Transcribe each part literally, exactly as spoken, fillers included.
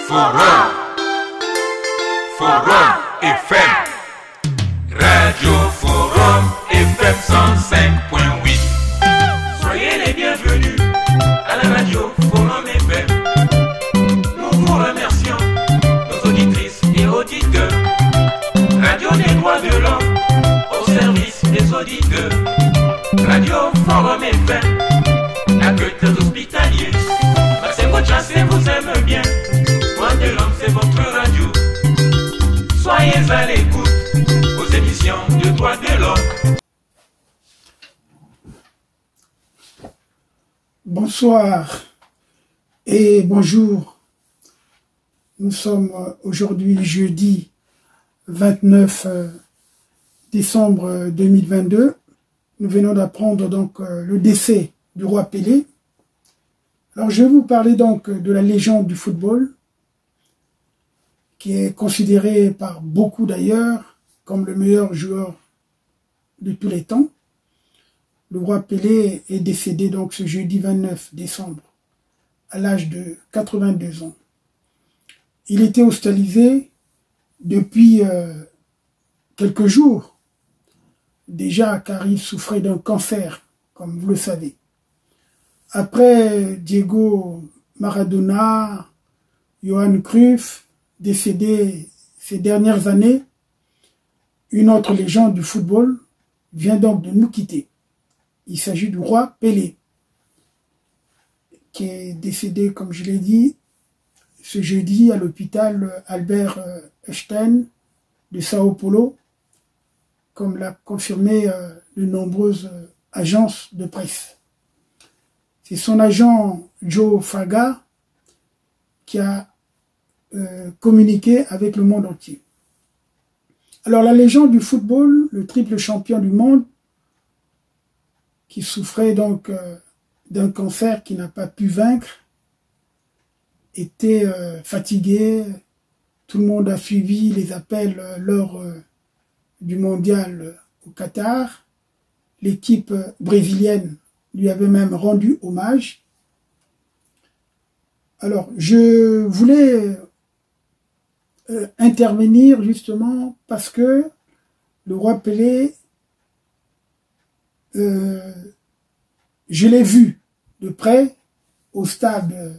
Forum, Forum F M, Radio Forum F M cent cinq point huit. Soyez les bienvenus à la Radio Forum F M. Nous vous remercions, nos auditrices et auditeurs. Radio des droits de l'homme au service des auditeurs. Radio Forum F M, accueille les hospitaliers. C'est votre chance et vous aime bien. Droits de l'homme, c'est votre radio. Soyez à l'écoute aux émissions de Droits de l'homme. Bonsoir et bonjour. Nous sommes aujourd'hui jeudi vingt-neuf décembre deux mille vingt-deux. Nous venons d'apprendre donc le décès du roi Pelé. Alors je vais vous parler donc de la légende du football, qui est considéré par beaucoup d'ailleurs comme le meilleur joueur de tous les temps. Le roi Pelé est décédé donc ce jeudi vingt-neuf décembre à l'âge de quatre-vingt-deux ans. Il était hospitalisé depuis euh, quelques jours déjà, car il souffrait d'un cancer, comme vous le savez. Après Diego Maradona, Johan Cruyff, décédé ces dernières années, une autre légende du football vient donc de nous quitter. Il s'agit du roi Pelé, qui est décédé, comme je l'ai dit, ce jeudi à l'hôpital Albert Einstein de Sao Paulo, comme l'a confirmé euh, de nombreuses euh, agences de presse. C'est son agent Joe Fraga qui a euh, communiqué avec le monde entier. Alors la légende du football, le triple champion du monde, qui souffrait donc euh, d'un cancer qu'il n'a pas pu vaincre, était euh, fatigué. Tout le monde a suivi les appels euh, lors euh, du mondial au Qatar. L'équipe brésilienne lui avait même rendu hommage. Alors, je voulais euh, intervenir justement parce que le roi Pelé, euh, je l'ai vu de près au stade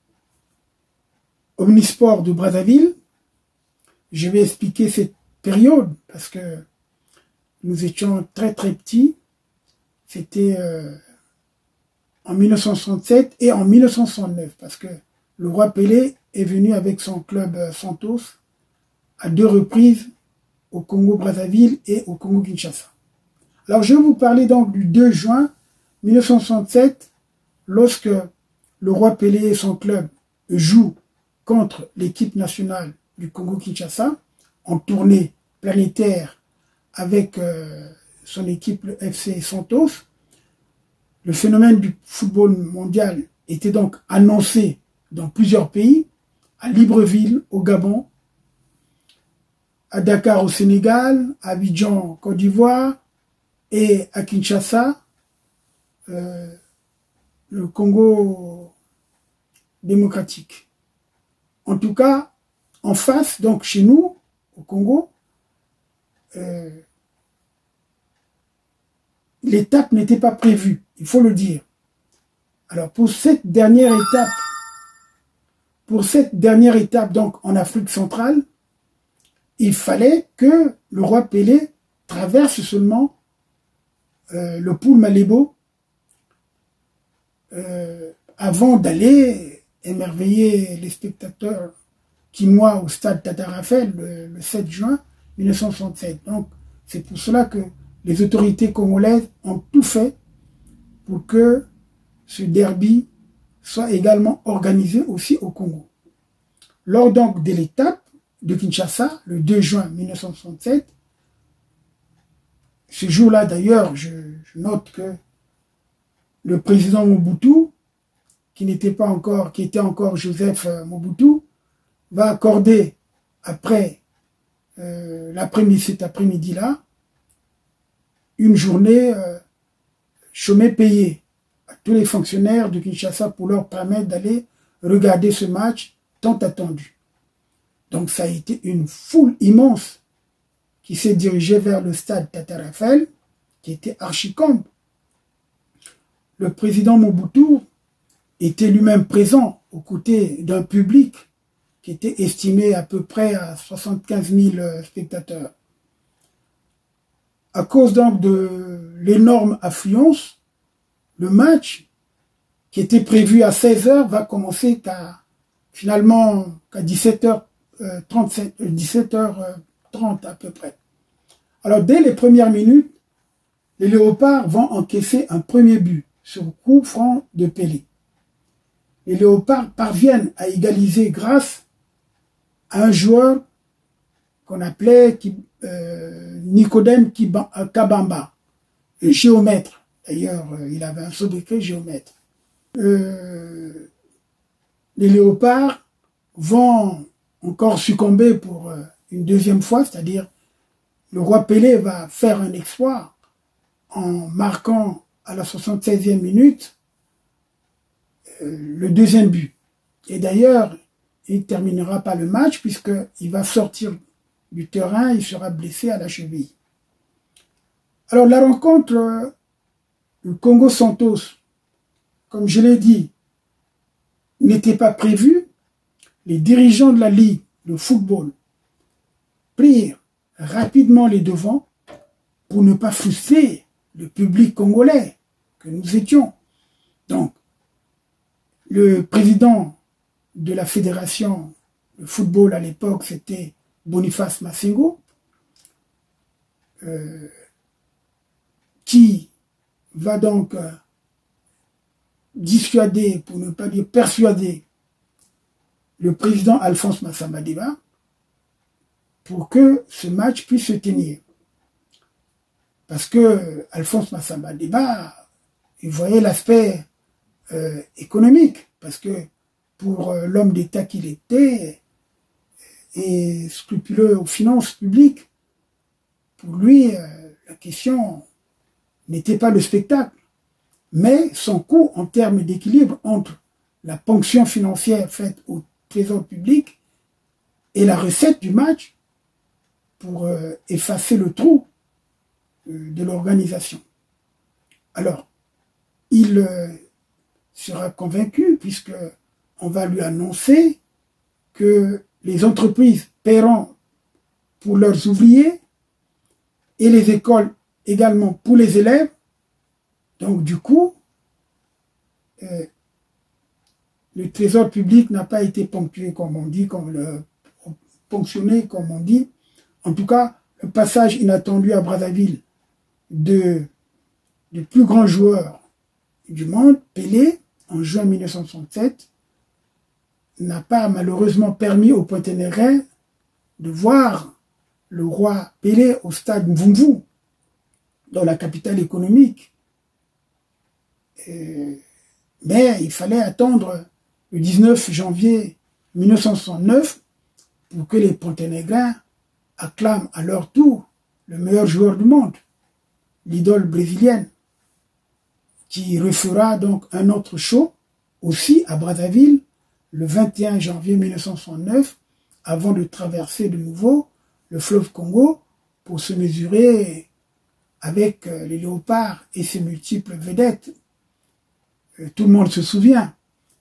Omnisport de Brazzaville. Je vais expliquer cette période parce que nous étions très très petits. C'était euh, en mille neuf cent soixante-sept et en mille neuf cent soixante-neuf, parce que le roi Pelé est venu avec son club euh, Santos à deux reprises au Congo-Brazzaville et au Congo-Kinshasa. Alors je vais vous parler donc du deux juin mille neuf cent soixante-sept, lorsque le roi Pelé et son club jouent contre l'équipe nationale du Congo-Kinshasa en tournée planétaire avec euh, son équipe, le F C Santos. Le phénomène du football mondial était donc annoncé dans plusieurs pays, à Libreville au Gabon, à Dakar au Sénégal, à Abidjan, Côte d'Ivoire, et à Kinshasa, euh, le Congo démocratique. En tout cas, en face, donc chez nous, au Congo, euh, l'étape n'était pas prévue, il faut le dire. Alors pour cette dernière étape, pour cette dernière étape donc en Afrique centrale, il fallait que le roi Pelé traverse seulement euh, le Poul Malebo euh, avant d'aller émerveiller les spectateurs quinois au stade Tata Raphaël le, le sept juin mille neuf cent soixante-sept. Donc c'est pour cela que les autorités congolaises ont tout fait pour que ce derby soit également organisé aussi au Congo. Lors donc de l'étape de Kinshasa, le deux juin mille neuf cent soixante-sept, ce jour-là d'ailleurs, je, je note que le président Mobutu, qui n'était pas encore, qui était encore Joseph Mobutu, va accorder après euh, l'après-midi, cet après-midi-là, une journée euh, chômée payée à tous les fonctionnaires de Kinshasa pour leur permettre d'aller regarder ce match tant attendu. Donc ça a été une foule immense qui s'est dirigée vers le stade Tata Raphaël, qui était archi-comble. Le président Mobutu était lui-même présent aux côtés d'un public qui était estimé à peu près à soixante-quinze mille spectateurs. À cause donc de l'énorme affluence, le match qui était prévu à seize heures va commencer qu'à finalement qu'à dix-sept heures trente-sept, dix-sept heures trente à peu près. Alors dès les premières minutes, les Léopards vont encaisser un premier but sur coup franc de Pelé. Les Léopards parviennent à égaliser grâce à un joueur qu'on appelait euh, Nicodème Kabamba, géomètre. D'ailleurs, il avait un sobriquet géomètre. Euh, les Léopards vont encore succomber pour euh, une deuxième fois, c'est-à-dire le roi Pelé va faire un exploit en marquant à la soixante-seizième minute euh, le deuxième but. Et d'ailleurs, il ne terminera pas le match puisqu'il va sortir du terrain, il sera blessé à la cheville. Alors la rencontre, euh, le Congo-Santos, comme je l'ai dit, n'était pas prévue. Les dirigeants de la Ligue de football prirent rapidement les devants pour ne pas frustrer le public congolais que nous étions. Donc, le président de la fédération de football à l'époque, c'était Boniface Massengo, euh, qui va donc euh, dissuader, pour ne pas dire persuader, le président Alphonse Massamba Deba pour que ce match puisse se tenir. Parce que Alphonse Massamba Deba, il voyait l'aspect euh, économique, parce que pour euh, l'homme d'État qu'il était, et scrupuleux aux finances publiques, pour lui, euh, la question n'était pas le spectacle, mais son coût en termes d'équilibre entre la ponction financière faite au trésor public et la recette du match pour euh, effacer le trou euh, de l'organisation. Alors, il euh, sera convaincu puisque on va lui annoncer que les entreprises paieront pour leurs ouvriers et les écoles également pour les élèves. Donc du coup, euh, le trésor public n'a pas été ponctué, comme on dit, comme le, ponctionné, comme on dit. En tout cas, le passage inattendu à Brazzaville de, du plus grand joueur du monde, Pelé, en juin mille neuf cent soixante-sept, n'a pas malheureusement permis aux Pointénégrins de voir le roi Pelé au stade Mvumvu, dans la capitale économique. Et, mais il fallait attendre le dix-neuf janvier mille neuf cent soixante-neuf pour que les Ponténégrins acclament à leur tour le meilleur joueur du monde, l'idole brésilienne, qui refera donc un autre show aussi à Brazzaville le vingt et un janvier mille neuf cent soixante-neuf, avant de traverser de nouveau le fleuve Congo pour se mesurer avec les Léopards et ses multiples vedettes. Tout le monde se souvient.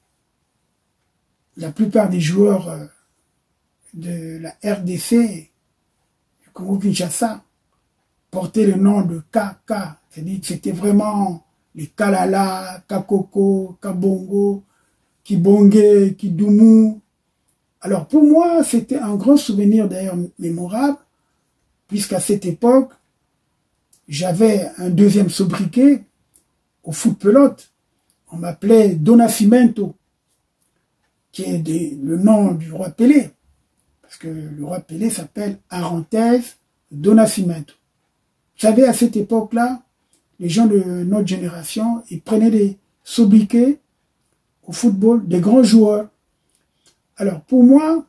La plupart des joueurs de la R D C, du Congo-Kinshasa, portaient le nom de K K. C'est-à-dire que c'était vraiment les Kalala, Kakoko, Kabongo, Kibonge, Kidumu. Alors pour moi, c'était un grand souvenir d'ailleurs mémorable, puisqu'à cette époque, j'avais un deuxième sobriquet au foot pelote. On m'appelait Donacimento, qui est des, le nom du roi Pelé, parce que le roi Pelé s'appelle Arantes Donacimento. Vous savez, à cette époque-là, les gens de notre génération, ils prenaient des sobriquets au football, des grands joueurs. Alors pour moi,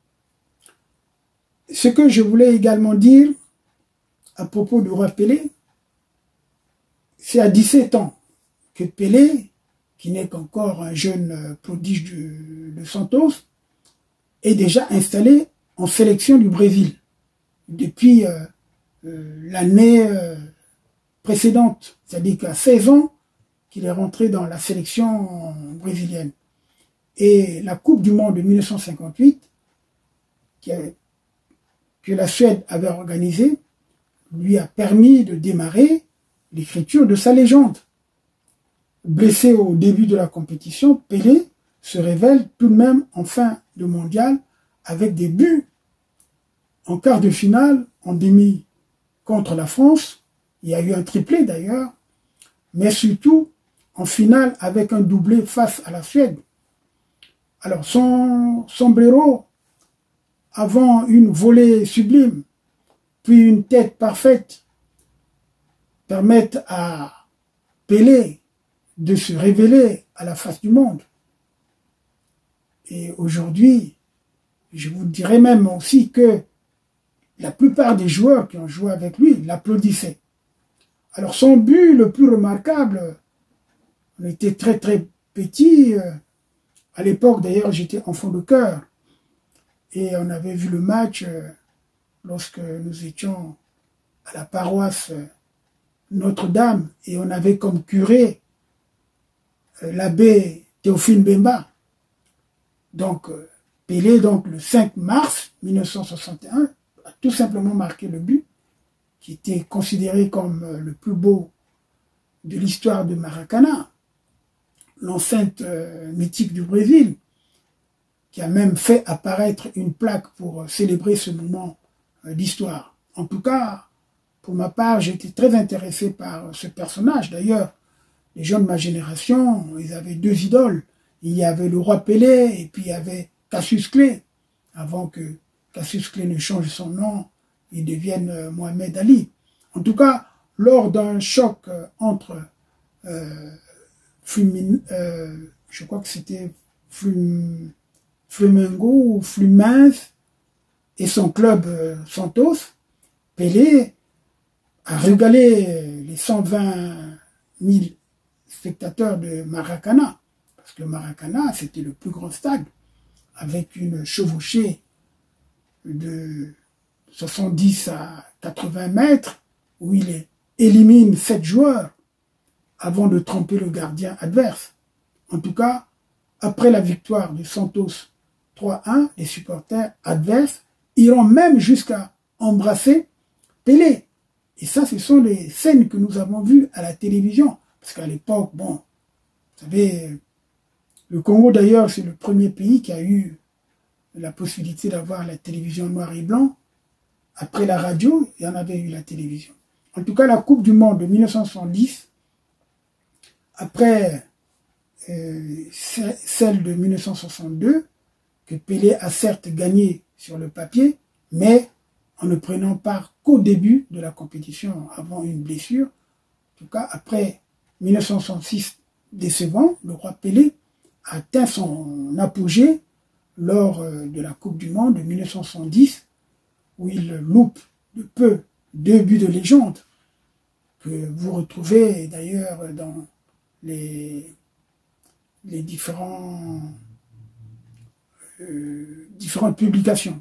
ce que je voulais également dire à propos du roi Pelé, c'est à dix-sept ans que Pelé, qui n'est qu'encore un jeune prodige de, de Santos, est déjà installé en sélection du Brésil depuis euh, euh, l'année euh, précédente, c'est-à-dire qu'à seize ans qu'il est rentré dans la sélection brésilienne. Et la Coupe du Monde de mille neuf cent cinquante-huit, qui a, que la Suède avait organisée, lui a permis de démarrer l'écriture de sa légende. Blessé au début de la compétition, Pelé se révèle tout de même en fin de mondial avec des buts en quart de finale, en demi contre la France. Il y a eu un triplé d'ailleurs, mais surtout en finale avec un doublé face à la Suède. Alors son sombrero, avant une volée sublime, puis une tête parfaite, permettent à Pelé de se révéler à la face du monde. Et aujourd'hui, je vous dirais même aussi que la plupart des joueurs qui ont joué avec lui l'applaudissaient. Alors son but le plus remarquable, on était très très petit, à l'époque d'ailleurs j'étais enfant de cœur, et on avait vu le match lorsque nous étions à la paroisse Notre-Dame, et on avait comme curé l'abbé Théophile Bemba. Donc Pelé, donc le cinq mars mille neuf cent soixante et un, a tout simplement marqué le but, qui était considéré comme le plus beau de l'histoire de Maracana, l'enceinte euh, mythique du Brésil, qui a même fait apparaître une plaque pour euh, célébrer ce moment euh, d'histoire. En tout cas, pour ma part, j'étais très intéressé par euh, ce personnage. D'ailleurs, les gens de ma génération, ils avaient deux idoles. Il y avait le roi Pelé et puis il y avait Cassius Clay, avant que Cassius Clay ne change son nom et devienne euh, Mohamed Ali. En tout cas, lors d'un choc euh, entre euh, Flumin, euh, je crois que c'était Flum, Flamengo ou Fluminense et son club euh, Santos, Pelé a régalé les cent vingt mille spectateurs de Maracana, parce que Maracana, c'était le plus grand stade, avec une chevauchée de soixante-dix à quatre-vingts mètres, où il élimine sept joueurs avant de tromper le gardien adverse. En tout cas, après la victoire de Santos trois un, les supporters adverses iront même jusqu'à embrasser Pelé. Et ça, ce sont les scènes que nous avons vues à la télévision. Parce qu'à l'époque, bon, vous savez, le Congo d'ailleurs, c'est le premier pays qui a eu la possibilité d'avoir la télévision noir et blanc. Après la radio, il y en avait eu la télévision. En tout cas, la Coupe du Monde de mille neuf cent soixante-dix, après euh, celle de mille neuf cent soixante-deux, que Pelé a certes gagné sur le papier, mais en ne prenant part qu'au début de la compétition, avant une blessure. En tout cas, après mille neuf cent soixante-six, décevant, le roi Pelé a atteint son apogée lors de la Coupe du Monde de mille neuf cent soixante-dix, où il loupe de peu deux buts de légende, que vous retrouvez d'ailleurs dans les, les différents, euh, différentes publications.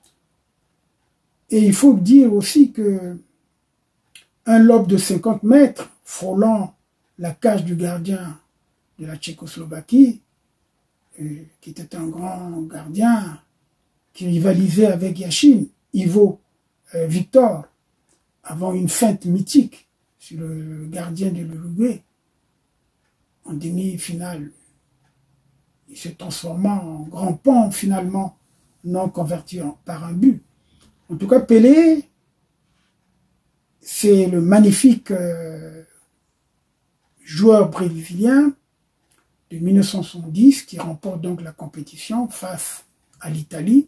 Et il faut dire aussi que un lob de cinquante mètres frôlant la cage du gardien de la Tchécoslovaquie, euh, qui était un grand gardien qui rivalisait avec Yachine, Ivo euh, Victor, avant une feinte mythique sur le gardien de l'Uruguay, en demi-finale. Il se transforma en grand pont, finalement, non converti en, par un but. En tout cas, Pelé, c'est le magnifique euh, joueur brésilien de mille neuf cent soixante-dix qui remporte donc la compétition face à l'Italie.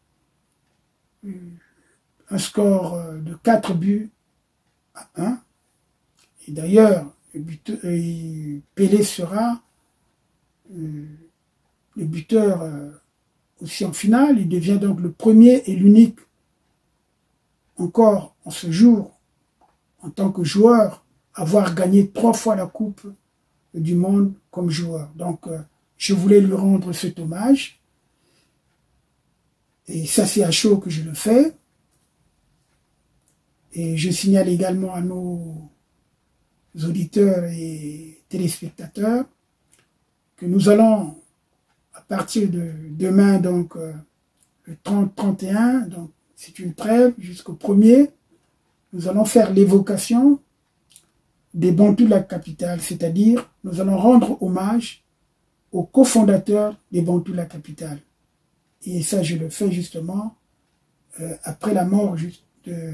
Un score de quatre buts à un. Et d'ailleurs, Pelé sera euh, le buteur euh, aussi en finale. Il devient donc le premier et l'unique encore en ce jour, en tant que joueur, avoir gagné trois fois la Coupe du Monde comme joueur. Donc, euh, je voulais lui rendre cet hommage. Et ça, c'est à chaud que je le fais. Et je signale également à nos auditeurs et téléspectateurs que nous allons, à partir de demain, donc euh, le trente trente et un, donc c'est une trêve jusqu'au premier, nous allons faire l'évocation des Bantous de la capitale, c'est-à-dire nous allons rendre hommage aux cofondateurs des Bantous de la capitale. Et ça, je le fais justement euh, après la mort juste de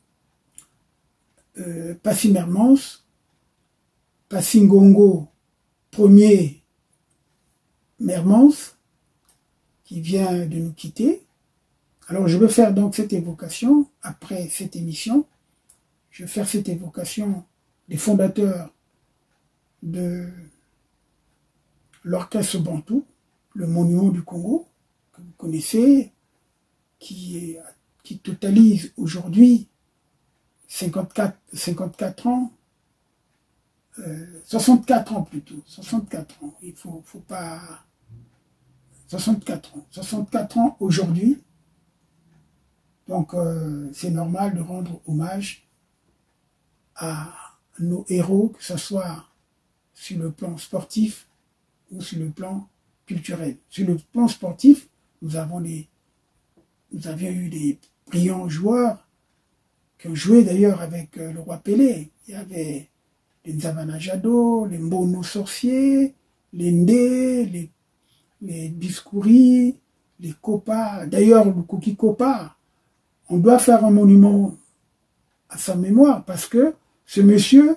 euh, Passy Mermans, Passy Ngongo, premier Mermans, qui vient de nous quitter. Alors je vais faire donc cette évocation après cette émission. Je vais faire cette évocation des fondateurs de l'orchestre Bantou, le monument du Congo, que vous connaissez, qui, est, qui totalise aujourd'hui cinquante-quatre, cinquante-quatre ans, euh, soixante-quatre ans plutôt, soixante-quatre ans, il faut, faut pas... soixante-quatre ans, soixante-quatre ans aujourd'hui, donc euh, c'est normal de rendre hommage à nos héros, que ce soit sur le plan sportif ou sur le plan culturel. Sur le plan sportif, nous avons des, nous avions eu des brillants joueurs qui ont joué d'ailleurs avec euh, le roi Pelé. Il y avait les Nzabana Jado, les Mbono Sorciers, les Ndé, les, les Biskouri, les Kopa. D'ailleurs, le Koki Kopa, on doit faire un monument à sa mémoire parce que ce monsieur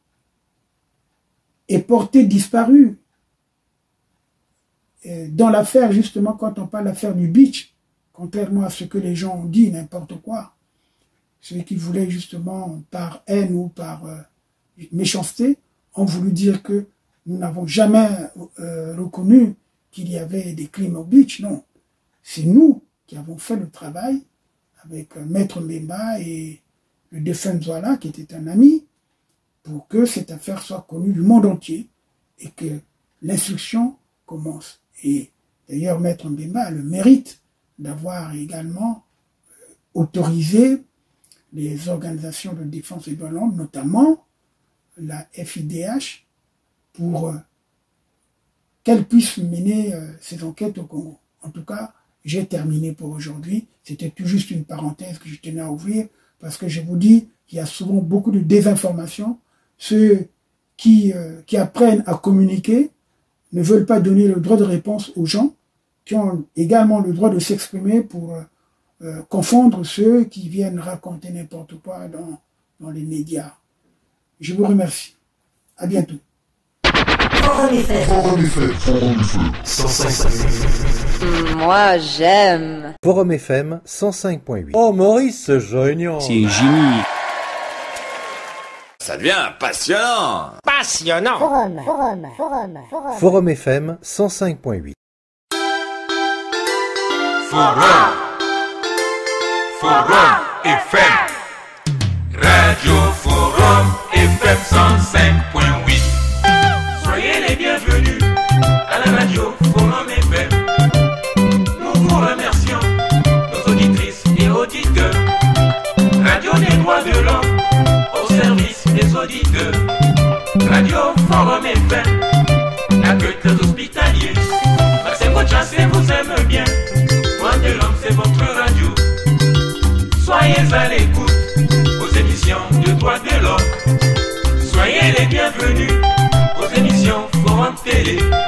est porté disparu. Et dans l'affaire, justement, quand on parle de l'affaire du beach, contrairement à ce que les gens ont dit, n'importe quoi, ceux qui voulaient justement, par haine ou par euh, méchanceté, ont voulu dire que nous n'avons jamais euh, reconnu qu'il y avait des crimes au beach. Non, c'est nous qui avons fait le travail avec euh, Maître Mbemba et le défunt Zouala, qui était un ami, pour que cette affaire soit connue du monde entier et que l'instruction commence. Et d'ailleurs, Maître Mbemba a le mérite d'avoir également euh, autorisé les organisations de défense des droits de l'homme, notamment la F I D H, pour euh, qu'elle puisse mener euh, ces enquêtes au Congo. En tout cas, j'ai terminé pour aujourd'hui. C'était tout juste une parenthèse que je tenais à ouvrir, parce que je vous dis qu'il y a souvent beaucoup de désinformation. Ceux qui, euh, qui apprennent à communiquer ne veulent pas donner le droit de réponse aux gens qui ont également le droit de s'exprimer pour euh, euh, confondre ceux qui viennent raconter n'importe quoi dans, dans les médias. Je vous remercie. À bientôt. Forum F M. Forum F M. Forum F M. cent cinq. Moi, j'aime. Forum F M cent cinq point huit. Oh, Maurice, c'est génial. C'est génial. Ça devient passionnant. Passionnant. Forum, forum, forum, forum. Forum F M cent cinq point huit. Forum. Forum F M. Radio Forum F M cent cinq point huit. Soyez les bienvenus à la radio Forum F M. Nous vous remercions, nos auditrices et auditeurs. Radio des droits de l'homme au service des auditeurs. Radio Forum F M, accueil très hospitalier. Maxime Chassé vous aime bien. Droits de l'homme, c'est votre radio. Soyez à l'écoute aux émissions de droits de l'homme. Soyez les bienvenus aux émissions Forum Télé.